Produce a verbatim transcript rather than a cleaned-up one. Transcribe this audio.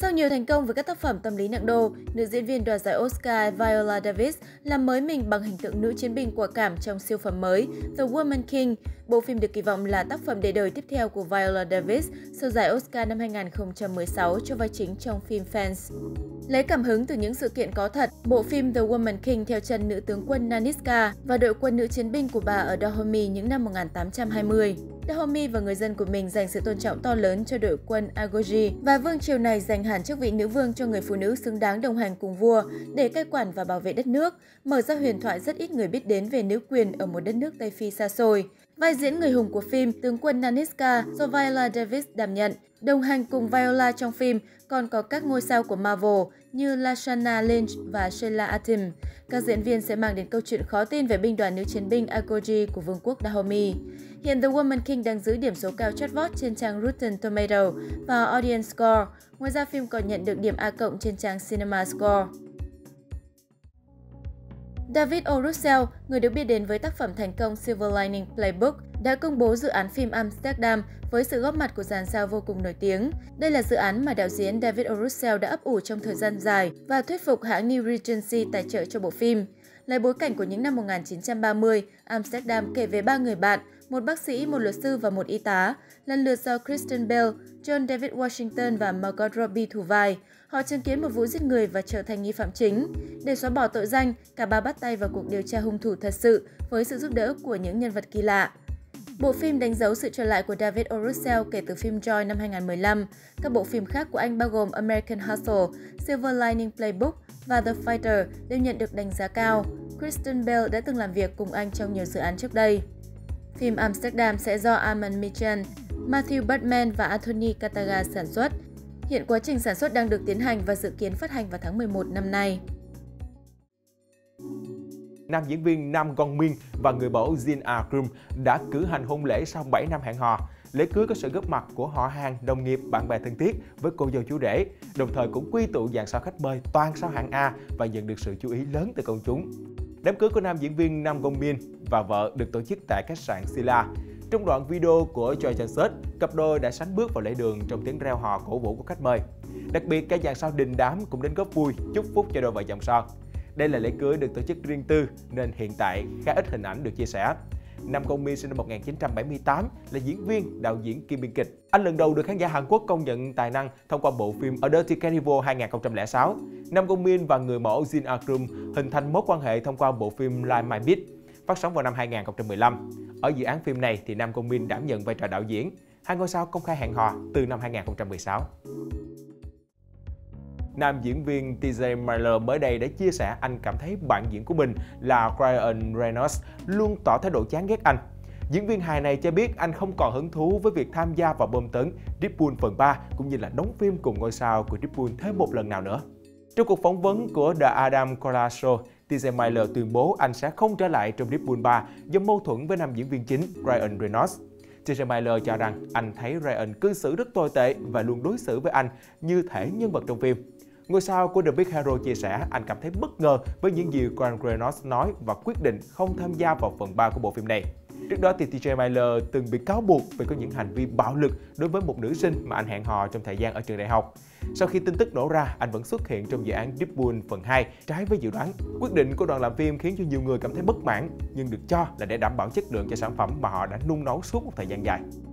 Sau nhiều thành công với các tác phẩm tâm lý nặng đô, nữ diễn viên đoạt giải Oscar Viola Davis làm mới mình bằng hình tượng nữ chiến binh quả cảm trong siêu phẩm mới The Woman King. Bộ phim được kỳ vọng là tác phẩm để đời tiếp theo của Viola Davis sau giải Oscar năm hai nghìn không trăm mười sáu cho vai chính trong phim Fence. Lấy cảm hứng từ những sự kiện có thật, bộ phim The Woman King theo chân nữ tướng quân Naniska và đội quân nữ chiến binh của bà ở Dahomey những năm một nghìn tám trăm hai mươi. Dahomey và người dân của mình dành sự tôn trọng to lớn cho đội quân Agoji và vương triều này dành hẳn chức vị nữ vương cho người phụ nữ xứng đáng đồng hành cùng vua để cai quản và bảo vệ đất nước, mở ra huyền thoại rất ít người biết đến về nữ quyền ở một đất nước Tây Phi xa xôi. Vai diễn người hùng của phim, tướng quân Naniska do Viola Davis đảm nhận. Đồng hành cùng Viola trong phim còn có các ngôi sao của Marvel như Lashana Lynch và Sheila Atim. Các diễn viên sẽ mang đến câu chuyện khó tin về binh đoàn nữ chiến binh Agoji của vương quốc Dahomey. Hiện The Woman King đang giữ điểm số cao chót vót trên trang Rotten Tomatoes và Audience Score. Ngoài ra, phim còn nhận được điểm A cộng trên trang Cinema Score. David O. Russell, người được biết đến với tác phẩm thành công Silver Lining Playbook, đã công bố dự án phim Amsterdam với sự góp mặt của dàn sao vô cùng nổi tiếng. Đây là dự án mà đạo diễn David O. Russell đã ấp ủ trong thời gian dài và thuyết phục hãng New Regency tài trợ cho bộ phim. Lấy bối cảnh của những năm một nghìn chín trăm ba mươi, Amsterdam kể về ba người bạn, một bác sĩ, một luật sư và một y tá, lần lượt do Kristen Bell, John David Washington và Margot Robbie thủ vai. Họ chứng kiến một vụ giết người và trở thành nghi phạm chính. Để xóa bỏ tội danh, cả ba bắt tay vào cuộc điều tra hung thủ thật sự với sự giúp đỡ của những nhân vật kỳ lạ. Bộ phim đánh dấu sự trở lại của David O. Russell kể từ phim Joy năm hai nghìn không trăm mười lăm. Các bộ phim khác của anh bao gồm American Hustle, Silver Lining Playbook và The Fighter đều nhận được đánh giá cao. Kristen Bell đã từng làm việc cùng anh trong nhiều dự án trước đây. Phim Amsterdam sẽ do Armand Michel, Matthew Bardman và Anthony Kataga sản xuất. Hiện quá trình sản xuất đang được tiến hành và dự kiến phát hành vào tháng mười một năm nay. Nam diễn viên Nam Gong Min và người mẫu Jin Ah Krum đã cử hành hôn lễ sau bảy năm hẹn hò. Lễ cưới có sự góp mặt của họ hàng, đồng nghiệp, bạn bè thân thiết với cô dâu chú rể, đồng thời cũng quy tụ dàn sao khách mời toàn sao hạng A và nhận được sự chú ý lớn từ công chúng. Đám cưới của nam diễn viên Nam Gong Min và vợ được tổ chức tại khách sạn Sila. Trong đoạn video của Choi Chan-seok, cặp đôi đã sánh bước vào lễ đường trong tiếng reo hò cổ vũ của khách mời. Đặc biệt, các dàn sao đình đám cũng đến góp vui, chúc phúc cho đôi vợ chồng son. Đây là lễ cưới được tổ chức riêng tư nên hiện tại khá ít hình ảnh được chia sẻ. Nam Gong Min sinh năm một nghìn chín trăm bảy mươi tám, là diễn viên, đạo diễn kiêm biên kịch. Anh lần đầu được khán giả Hàn Quốc công nhận tài năng thông qua bộ phim A Dirty Carnival hai nghìn không trăm lẻ sáu. Nam Gong Min và người mẫu Jin Ah Krum hình thành mối quan hệ thông qua bộ phim Like My Beat, phát sóng vào năm hai nghìn không trăm mười lăm. Ở dự án phim này thì Nam Gong Min đảm nhận vai trò đạo diễn. Hai ngôi sao công khai hẹn hò từ năm hai nghìn không trăm mười sáu. Nam diễn viên T J Miller mới đây đã chia sẻ anh cảm thấy bạn diễn của mình là Ryan Reynolds luôn tỏ thái độ chán ghét anh. Diễn viên hài này cho biết anh không còn hứng thú với việc tham gia vào bom tấn Deadpool phần ba cũng như là đóng phim cùng ngôi sao của Deadpool thêm một lần nào nữa. Trong cuộc phỏng vấn của The Adam Carolla Show, T J Miller tuyên bố anh sẽ không trở lại trong Deadpool ba do mâu thuẫn với nam diễn viên chính Ryan Reynolds. T J Miller cho rằng anh thấy Ryan cư xử rất tồi tệ và luôn đối xử với anh như thể nhân vật trong phim. Ngôi sao của The Big Hero chia sẻ anh cảm thấy bất ngờ với những gì Ryan Reynolds nói và quyết định không tham gia vào phần ba của bộ phim này. Trước đó thì T J Miller từng bị cáo buộc về có những hành vi bạo lực đối với một nữ sinh mà anh hẹn hò trong thời gian ở trường đại học. Sau khi tin tức nổ ra, anh vẫn xuất hiện trong dự án Deadpool phần hai trái với dự đoán. Quyết định của đoàn làm phim khiến cho nhiều người cảm thấy bất mãn, nhưng được cho là để đảm bảo chất lượng cho sản phẩm mà họ đã nung nấu suốt một thời gian dài.